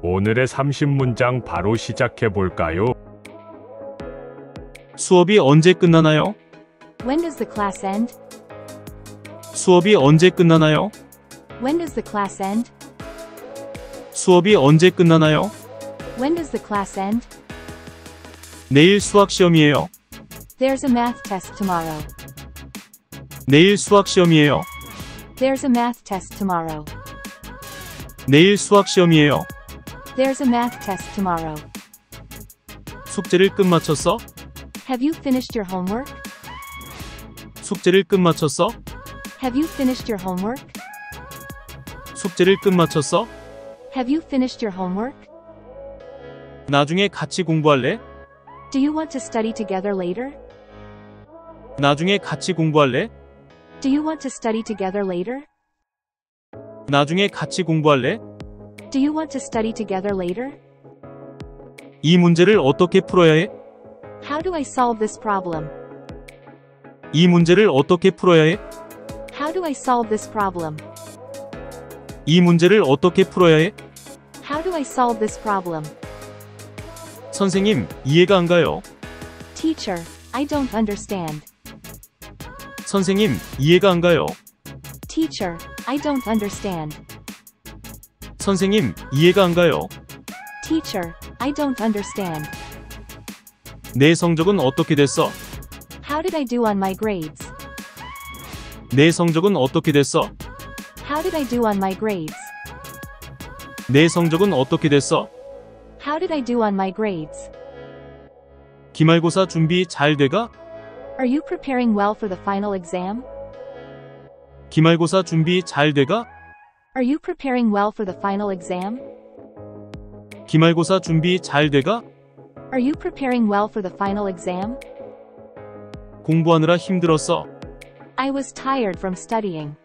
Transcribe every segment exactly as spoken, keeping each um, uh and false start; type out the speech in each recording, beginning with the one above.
오늘의 삼십 문장 바로 시작해 볼까요? 수업이 언제 끝나나요? When does the class end? 수업이 언제 끝나나요? When does the class end? 수업이 언제 끝나나요? When does the class end? 내일 수학 시험이에요. There's a math test tomorrow. 내일 수학 시험이에요. There's a math test tomorrow. 내일 수학 시험이에요. There's a math test tomorrow. 숙제를 끝마쳤어? Have you finished your homework? 숙제를 끝마쳤어? Have you finished your homework? 숙제를 끝마쳤어? Have you finished your homework? 나중에 같이 공부할래? Do you want to study together later? 나중에 같이 공부할래? Do you want to study together later? 나중에 같이 공부할래? Do you want to study together later? 이 문제를 어떻게 풀어야 해? How do I solve this problem? 이 문제를 어떻게 풀어야 해? How do I solve this problem? 이 문제를 어떻게 풀어야 해? How do I solve this problem? 선생님, 이해가 안 가요. Teacher, I don't understand. 선생님, 이해가 안 가요. Teacher, I don't understand. 선생님, 이해가 안 가요. Teacher, I don't understand. 내 성적은 어떻게 됐어? How did I do on my grades? 내 성적은 어떻게 됐어? How did I do on my grades? 내 성적은 어떻게 됐어? How did I do on my grades? 기말고사 준비 잘 돼가? Are you preparing well for the final exam? 기말고사 준비 잘 돼가? Are you preparing well for the final exam? 기말고사 준비 잘 돼가? Are you preparing well for the final exam? 공부하느라 힘들었어. I was tired from studying.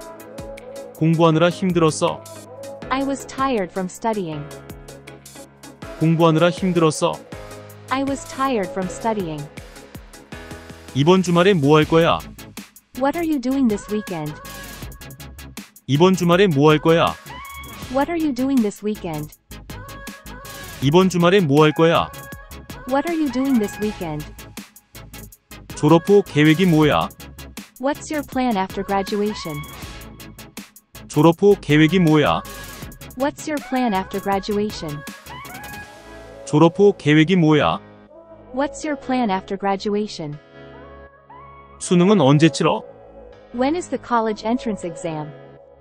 공부하느라 힘들었어. I was tired from studying. 공부하느라 힘들었어. I was tired from studying. 이번 주말에 뭐 할 거야? What are you doing this weekend? 이번 주말에 뭐 할 거야? What are you doing this weekend? 이번 주말에 뭐 할 거야? What are you doing this weekend? 졸업 후 계획이 뭐야? What's your plan after graduation? 졸업 후 계획이 뭐야? What's your plan after graduation? 졸업 후 계획이 뭐야? What's your plan after graduation? 수능은 언제 치러? When is the college entrance exam?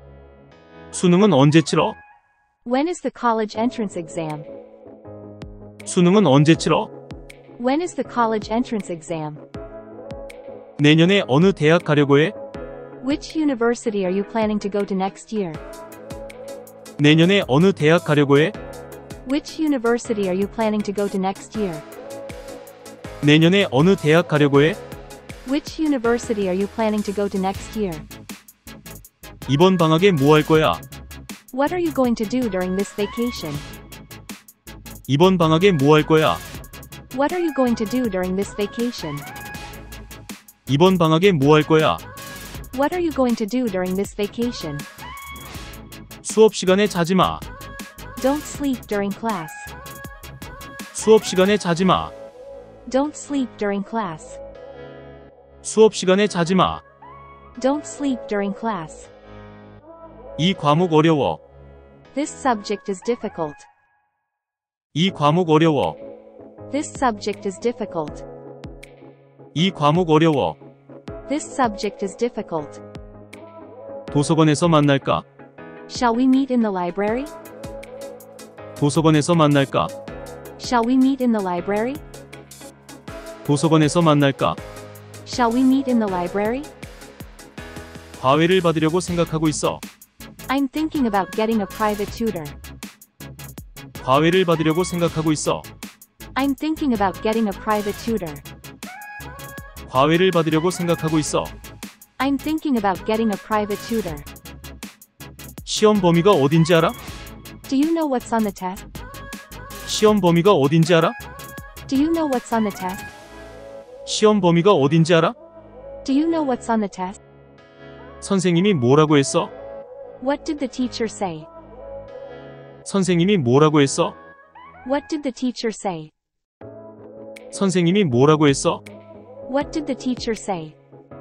수능은 언제 치러? When is the college entrance exam? 수능은 언제 치러? When is the college entrance exam? 내년에 어느 대학 가려고 해? Which university are you planning to go to next year? 내년에 어느 대학 가려고 해? Which university are you planning to go to next year? 내년에 어느 대학 가려고 해? Which university are you planning to go to next year? 이번 방학에 뭐 할 거야? What are you going to do during this vacation? 이번 방학에 뭐 할 거야? What are you going to do during this vacation? 이번 방학에 뭐 할 거야? What are you going to do during this vacation? 수업 시간에 자지 마. Don't sleep during class. 수업 시간에 자지 마. Don't sleep during class. 수업 시간에 자지 마. Don't sleep during class. 이 과목 어려워. This subject is difficult. 이 과목 어려워. This subject is difficult. 이 과목 어려워. This subject is difficult. 도서관에서 만날까? Shall we meet in the library? 도서관에서 만날까? Shall we meet in the library? 도서관에서 만날까? Shall we meet in the library? 과외를 받으려고 생각하고 있어. I'm thinking about getting a private tutor. 과외를 받으려고 생각하고 있어. I'm thinking about getting a private tutor. 과외를 받으려고 생각하고 있어. I'm thinking about getting a private tutor. 시험 범위가 어딘지 알아? Do you know what's on the test? 시험 범위가 어딘지 알아? Do you know what's on the test? 시험 범위가 어딘지 알아? Do you know what's on the test? 선생님이 뭐라고 했어? What did the teacher say? 선생님이 뭐라고 했어? What did the teacher say? 선생님이 뭐라고 했어? What did the teacher say?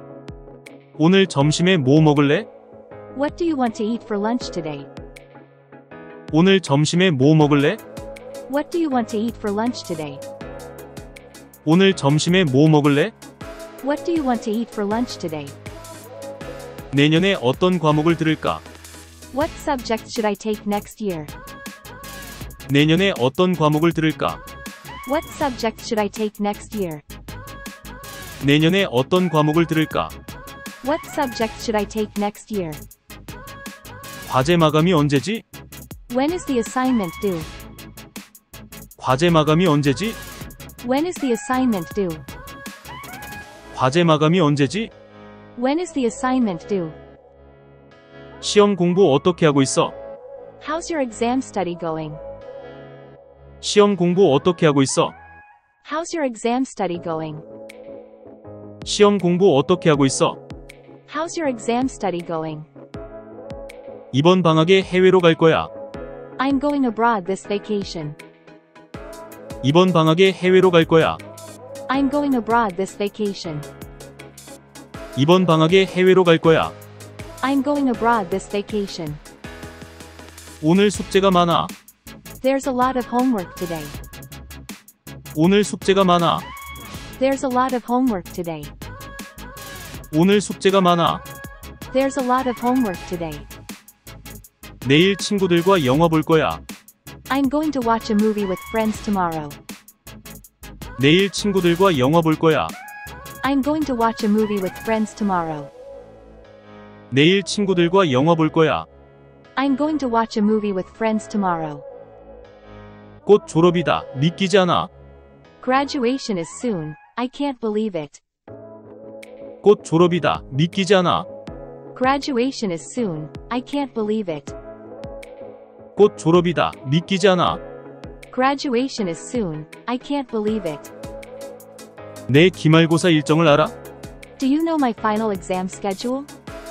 오늘 점심에 뭐 먹을래? What do you want to eat for lunch today? 오늘 점심에 뭐 먹을래? What do you want to eat for lunch today? 오늘 점심에 뭐 먹을래? What do you want to eat for lunch today? 내년에 어떤 과목을 들을까? What subject should I take next year? 내년에 어떤 과목을 들을까? What subject should I take next year? 내년에 어떤 과목을 들을까? What subject should I take next year? 과제 마감이 언제지? When is the assignment due? 과제 마감이 언제지? When is the assignment due? 과제 마감이 언제지? When is the assignment due? 시험 공부 어떻게 하고 있어? How's your exam study going? 시험 공부 어떻게 하고 있어? How's your exam study going? 시험 공부 어떻게 하고 있어? How's your exam study going? 이번 방학에 해외로 갈 거야. I'm going abroad this vacation. 이번 방학에 해외로 갈 거야. I'm going abroad this vacation. 이번 방학에 해외로 갈 거야. I'm going abroad this vacation. 오늘 숙제가 많아. There's a lot of homework today. 오늘 숙제가 많아. There's a lot of homework today. 오늘 숙제가 많아. There's a lot of homework today. 내일 친구들과 영화 볼 거야. I'm going to watch a movie with friends tomorrow. 내일 친구들과 영화 볼 거야. I'm going to watch a movie with friends tomorrow. 내일 친구들과 영화 볼 거야. I'm going to watch a movie with friends tomorrow. 곧 졸업이다. 믿기지 않아. Graduation is soon. I can't believe it. 곧 졸업이다. 믿기지 않아. Graduation is soon. I can't believe it. 곧 졸업이다. 믿기지 않아. Graduation is soon. I can't believe it. 내 기말고사 일정을 알아? Do you know my final exam schedule?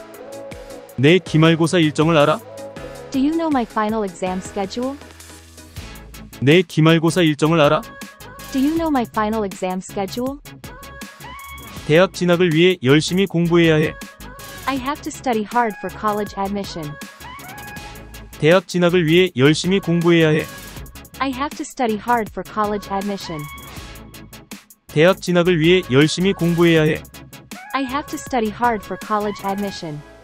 내 기말고사 일정을 알아? Do you know my final exam schedule? 내 기말고사 일정을 알아? Do you know my final exam schedule? 대학 진학을 위해 열심히 공부해야 해. I have to study hard for college admission. 대학 진학을 위해 열심히 공부해야 해. I have to study hard for college admission. 대학 진학을 위해 열심히 공부해야 해. I have to study hard for college admission.